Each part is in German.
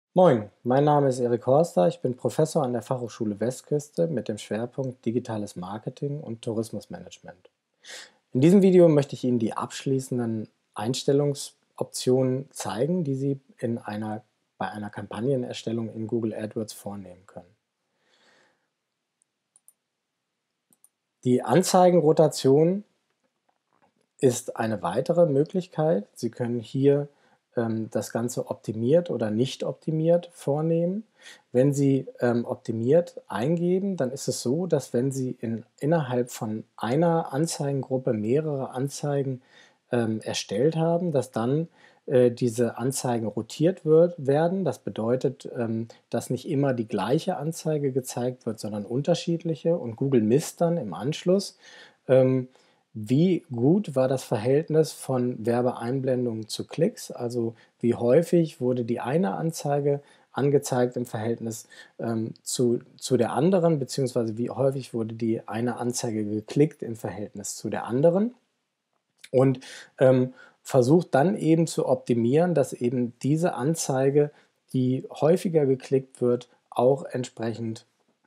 Moin, mein Name ist Erik Horster, ich bin Professor an der Fachhochschule Westküste mit dem Schwerpunkt Digitales Marketing und Tourismusmanagement. In diesem Video möchte ich Ihnen die abschließenden Einstellungsoptionen zeigen, die Sie bei einer Kampagnenerstellung in Google AdWords vornehmen können. Die Anzeigenrotation ist eine weitere Möglichkeit. Sie können hier das Ganze optimiert oder nicht optimiert vornehmen. Wenn Sie optimiert eingeben, dann ist es so, dass wenn Sie innerhalb von einer Anzeigengruppe mehrere Anzeigen erstellt haben, dass dann diese Anzeigen rotiert werden. Das bedeutet, dass nicht immer die gleiche Anzeige gezeigt wird, sondern unterschiedliche, und Google misst dann im Anschluss, wie gut war das Verhältnis von Werbeeinblendungen zu Klicks, also wie häufig wurde die eine Anzeige angezeigt im Verhältnis zu der anderen, beziehungsweise wie häufig wurde die eine Anzeige geklickt im Verhältnis zu der anderen, und versucht dann eben zu optimieren, dass eben diese Anzeige, die häufiger geklickt wird, auch entsprechend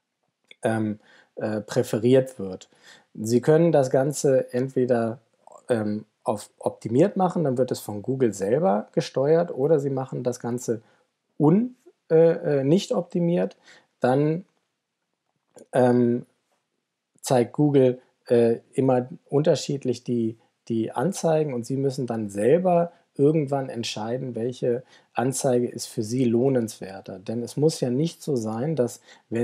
präferiert wird. Sie können das Ganze entweder auf optimiert machen, dann wird es von Google selber gesteuert, oder Sie machen das Ganze nicht optimiert, dann zeigt Google immer unterschiedlich die Anzeigen, und Sie müssen dann selber irgendwann entscheiden, welche Anzeige ist für Sie lohnenswerter. Denn es muss ja nicht so sein, dass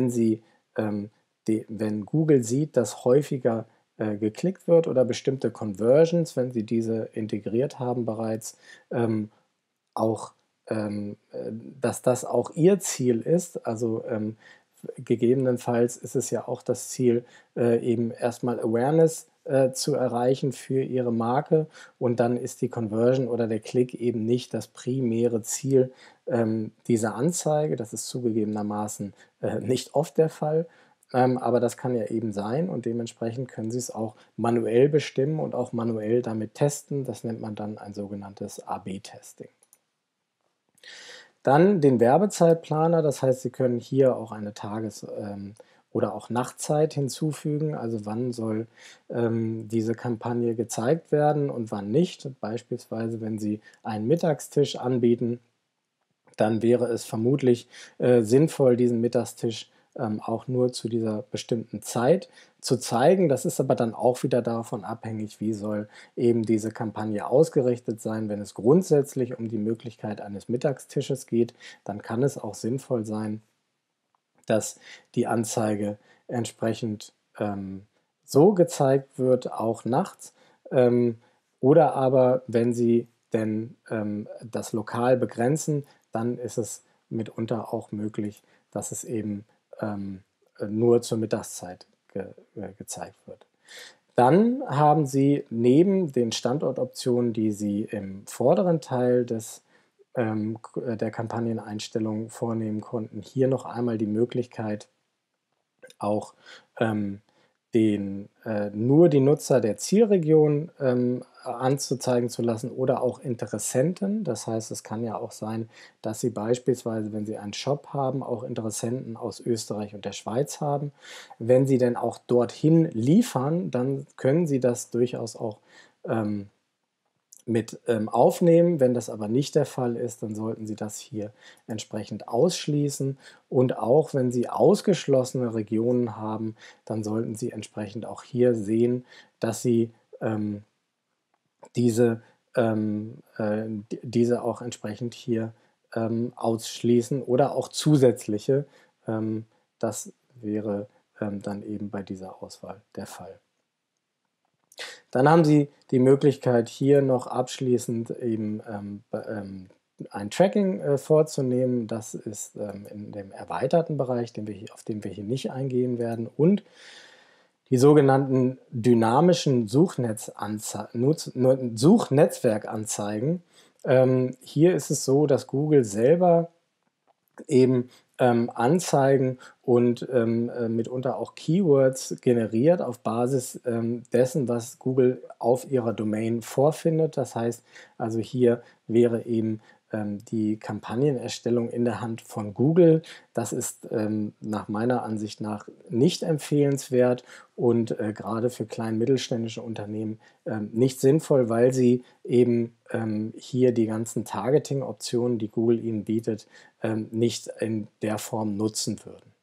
wenn Google sieht, dass häufiger geklickt wird oder bestimmte Conversions, wenn Sie diese integriert haben bereits, auch, dass das auch Ihr Ziel ist. Also gegebenenfalls ist es ja auch das Ziel, eben erstmal Awareness zu erreichen für Ihre Marke, und dann ist die Conversion oder der Klick eben nicht das primäre Ziel dieser Anzeige. Das ist zugegebenermaßen nicht oft der Fall, aber das kann ja eben sein, und dementsprechend können Sie es auch manuell bestimmen und auch manuell damit testen. Das nennt man dann ein sogenanntes A/B-Testing. Dann den Werbezeitplaner, das heißt, Sie können hier auch eine oder auch Nachtzeit hinzufügen, also wann soll diese Kampagne gezeigt werden und wann nicht. Beispielsweise, wenn Sie einen Mittagstisch anbieten, dann wäre es vermutlich sinnvoll, diesen Mittagstisch auch nur zu dieser bestimmten Zeit zu zeigen. Das ist aber dann auch wieder davon abhängig, wie soll eben diese Kampagne ausgerichtet sein. Wenn es grundsätzlich um die Möglichkeit eines Mittagstisches geht, dann kann es auch sinnvoll sein, dass die Anzeige entsprechend so gezeigt wird, auch nachts. Oder aber, wenn Sie denn das Lokal begrenzen, dann ist es mitunter auch möglich, dass es eben nur zur Mittagszeit gezeigt wird. Dann haben Sie neben den Standortoptionen, die Sie im vorderen Teil der Kampagneneinstellungen vornehmen konnten, hier noch einmal die Möglichkeit, auch nur die Nutzer der Zielregion anzuzeigen zu lassen, oder auch Interessenten. Das heißt, es kann ja auch sein, dass Sie beispielsweise, wenn Sie einen Shop haben, auch Interessenten aus Österreich und der Schweiz haben. Wenn Sie denn auch dorthin liefern, dann können Sie das durchaus auch mit aufnehmen. Wenn das aber nicht der Fall ist, dann sollten Sie das hier entsprechend ausschließen. Und auch wenn Sie ausgeschlossene Regionen haben, dann sollten Sie entsprechend auch hier sehen, dass Sie diese, diese auch entsprechend hier ausschließen, oder auch zusätzliche. Das wäre dann eben bei dieser Auswahl der Fall. Dann haben Sie die Möglichkeit, hier noch abschließend eben ein Tracking vorzunehmen. Das ist in dem erweiterten Bereich, auf den wir hier nicht eingehen werden, und die sogenannten dynamischen Suchnetzwerkanzeigen. Hier ist es so, dass Google selber eben Anzeigen und mitunter auch Keywords generiert auf Basis dessen, was Google auf ihrer Domain vorfindet. Das heißt, also hier wäre eben die Kampagnenerstellung in der Hand von Google. Das ist nach meiner Ansicht nach nicht empfehlenswert und gerade für klein-mittelständische Unternehmen nicht sinnvoll, weil sie eben hier die ganzen Targeting-Optionen, die Google ihnen bietet, nicht in der Form nutzen würden.